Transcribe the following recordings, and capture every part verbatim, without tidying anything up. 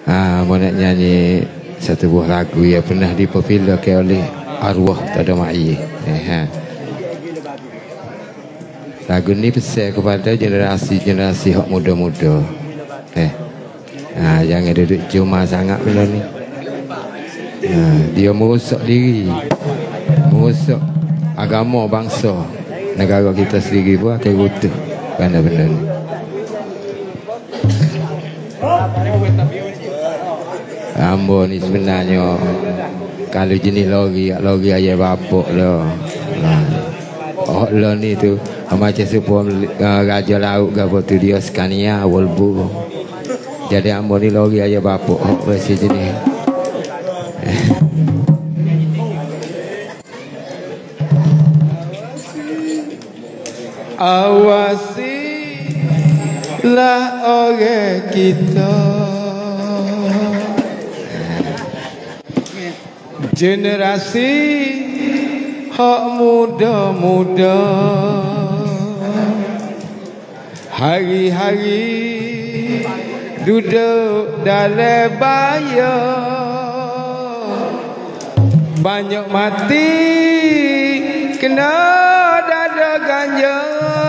Ah, mau nak nyanyi satu buah lagu yang pernah dipopularkan oleh arwah Tada Mai. Eh, ha. Lagu ni pesan kepada generasi-generasi hak muda-muda. Eh. Ha, jangan duduk cuma sangat benda ni. Ha, dia merosak diri. Merosak agama bangsa. Negara kita sendiri pun akan runtuh kerana benda ni. Ambo ni sebenarnya kalau jenis lori, lori ayah bapak lah. Oh lah ni tu macam sebuah uh, raja laut ke apa tu dia Scania Volvo. Jadi ambo ni lori ayah bapak oh, versi jenis. Awasilah orang kita, generasi hak muda-muda, hari-hari duduk dalam bahaya, banyak mati kena dada ganja.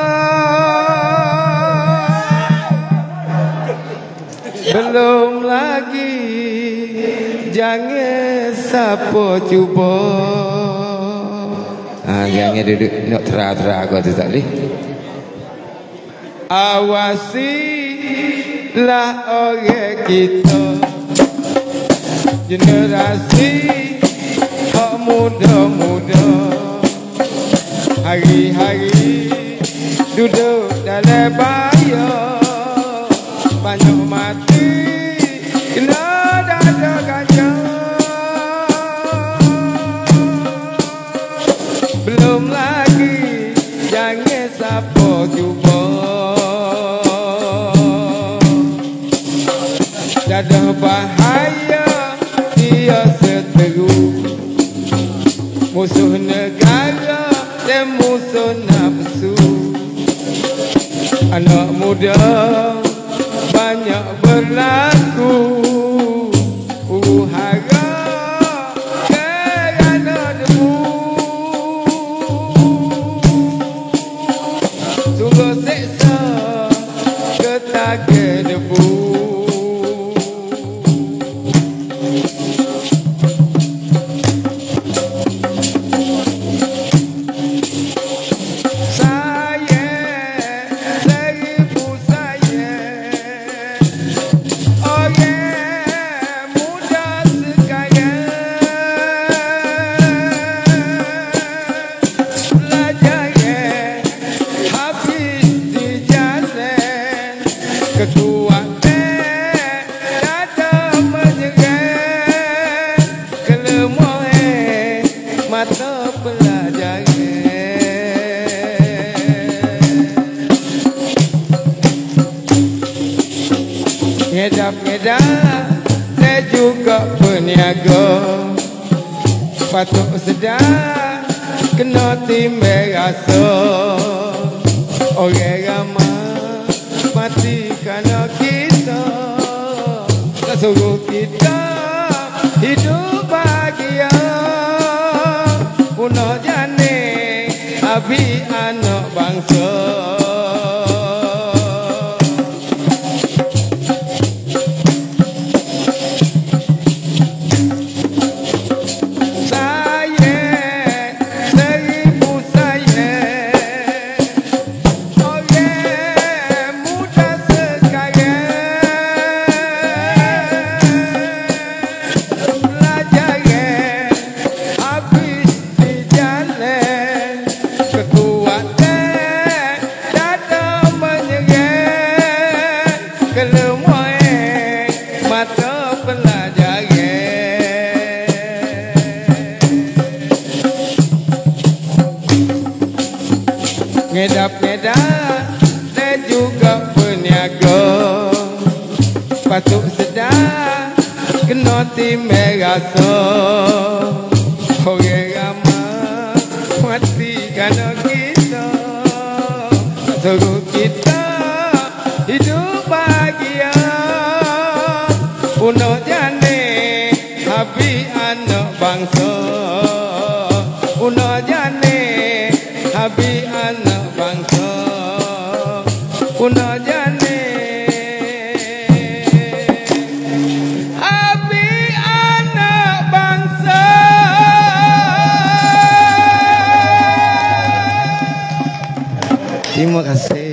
Belum lagi jangan siapa cuba. Ah, jangan duduk nak terang-terang kau tu tak boleh. Awasilah orang kita, generasi hak muda-muda, hari-hari duduk dalam bahaya, banyak mati kena dada ganja. Belum lagi jangan siapa cuba. Dada bahaya dia seteru, musuh negara dan musuh nafsu. Anak muda banyak berlaku huru-hara kerana debu. Sungguh seksa ketagih debu. Ngedap-ngedap dan juga peniaga, patut sedar kena timbang rasa. Orang ramai mati kerana kita, tak suruh kita hidup bahagia. Punah jane habis anak bangsa. Ngedap-ngedap dan juga peniaga, patut sedar kena timbang rasa. Orang ramai mati kerana kita, tak suruh kita hidup bahagia. Uno jane habi anak bangsa. Uno jane habi anak bangsa. Uno jane habi anak bangsa. Terima kasih.